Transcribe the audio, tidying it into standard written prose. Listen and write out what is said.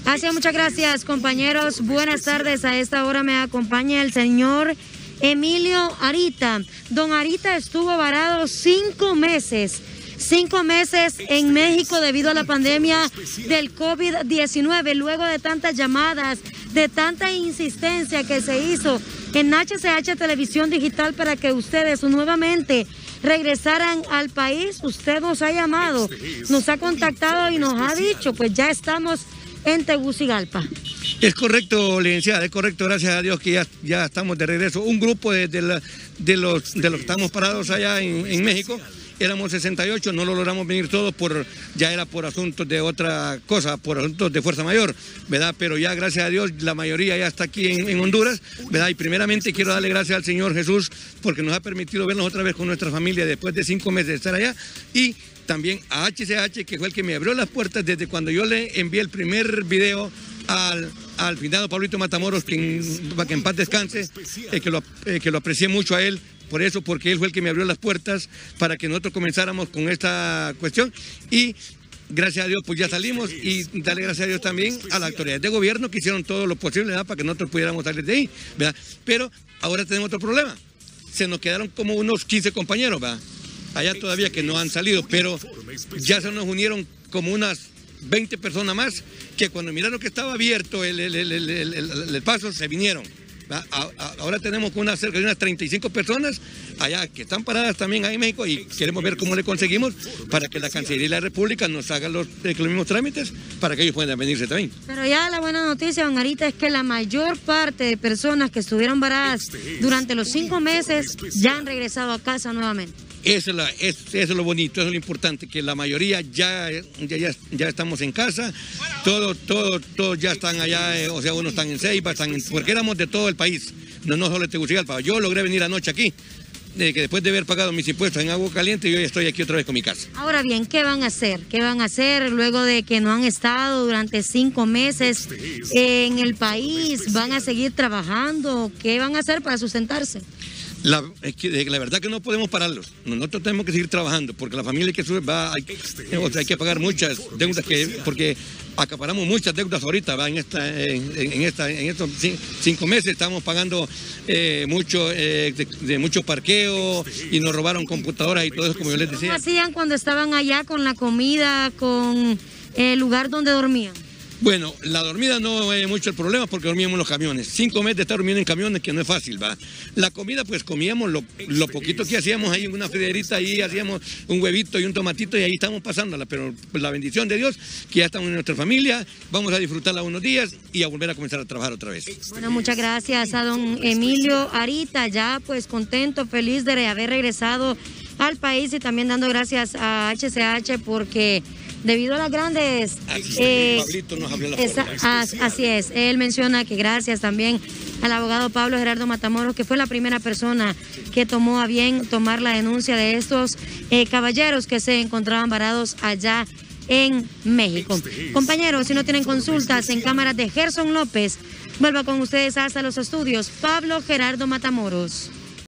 Así es, muchas gracias, compañeros. Buenas tardes. A esta hora me acompaña el señor Emilio Arita. Don Arita estuvo varado 5 meses. 5 meses en México debido a la pandemia del COVID-19, luego de tantas llamadas, de tanta insistencia que se hizo en HCH Televisión Digital para que ustedes nuevamente regresaran al país. Usted nos ha llamado, nos ha contactado y nos ha dicho, pues ya estamos en Tegucigalpa. Es correcto, licenciada, es correcto, gracias a Dios que ya estamos de regreso. Un grupo de los que estamos parados allá en México, éramos 68, no lo logramos venir todos, ya era por asuntos de otra cosa, por asuntos de fuerza mayor, ¿verdad? Pero ya gracias a Dios la mayoría ya está aquí en Honduras, ¿verdad? Y primeramente quiero darle gracias al Señor Jesús porque nos ha permitido vernos otra vez con nuestra familia después de 5 meses de estar allá, y también a HCH, que fue el que me abrió las puertas desde cuando yo le envié el primer video al finado Pablito Matamoros, para que en paz descanse, que lo aprecié mucho a él, porque él fue el que me abrió las puertas para que nosotros comenzáramos con esta cuestión, y gracias a Dios pues ya salimos, y darle gracias a Dios también a las autoridades de gobierno que hicieron todo lo posible, ¿verdad?, para que nosotros pudiéramos salir de ahí, ¿verdad? Pero ahora tenemos otro problema, se nos quedaron como unos 15 compañeros, ¿verdad?, allá todavía que no han salido, pero ya se nos unieron como unas 20 personas más que cuando miraron que estaba abierto el paso se vinieron. Ahora tenemos cerca de unas 35 personas allá que están paradas también ahí en México, y queremos ver cómo le conseguimos para que la Cancillería de la República nos haga los mismos trámites para que ellos puedan venirse también. Pero ya la buena noticia, don Arita, es que la mayor parte de personas que estuvieron varadas durante los 5 meses ya han regresado a casa nuevamente. Eso es lo bonito, eso es lo importante, que la mayoría ya estamos en casa, todos ya están allá, o sea, unos están en Ceiba, porque éramos de todo el país, no solo de Tegucigalpa. Yo logré venir anoche aquí, que después de haber pagado mis impuestos en Agua Caliente, yo ya estoy aquí otra vez con mi casa. Ahora bien, ¿qué van a hacer? ¿Qué van a hacer luego de que no han estado durante 5 meses en el país? ¿Van a seguir trabajando? ¿Qué van a hacer para sustentarse? La verdad que no podemos pararlos. Nosotros tenemos que seguir trabajando porque la familia que sube hay que pagar muchas deudas porque acaparamos muchas deudas ahorita, ¿va? En estos 5 meses estamos pagando mucho parqueo, y nos robaron computadoras y todo eso, como yo les decía. ¿Cómo hacían cuando estaban allá con la comida, con el lugar donde dormían? Bueno, la dormida no es mucho el problema porque dormíamos en los camiones. 5 meses de estar durmiendo en camiones, que no es fácil, ¿va? La comida, pues comíamos lo poquito que hacíamos ahí en una friderita, ahí hacíamos un huevito y un tomatito y ahí estamos pasándola. Pero pues, la bendición de Dios, que ya estamos en nuestra familia, vamos a disfrutarla unos días y a volver a comenzar a trabajar otra vez. Bueno, muchas gracias a don Emilio Arita, ya pues contento, feliz de haber regresado al país, y también dando gracias a HCH porque debido a las grandes... Pablito nos abrió las puertas. Así es, él menciona que gracias también al abogado Pablo Gerardo Matamoros, que fue la primera persona que tomó a bien tomar la denuncia de estos caballeros que se encontraban varados allá en México. Compañeros, si no tienen consultas en cámaras de Gerson López, vuelvo con ustedes hasta los estudios. Pablo Gerardo Matamoros.